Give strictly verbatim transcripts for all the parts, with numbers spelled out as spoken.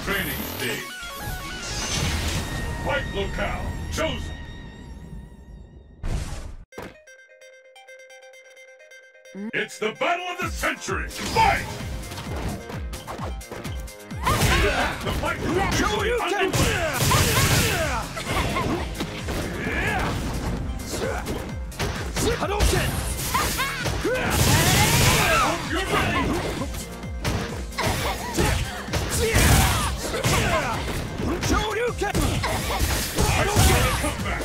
Training stage. Fight locale chosen. It's the battle of the century. Fight! The fight is officially underway. Hadouken! You're ready! Shoryuken! Hadouken! Come back!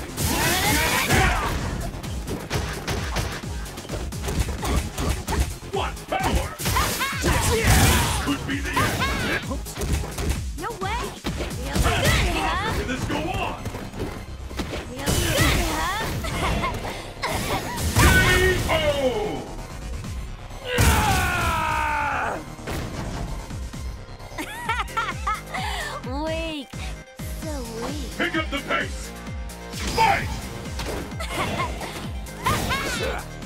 What power! Could be the end. No way! Feels good, huh? Can this go on? Feels good, huh? K O! Weak. So weak. Pick up the pace! Fight!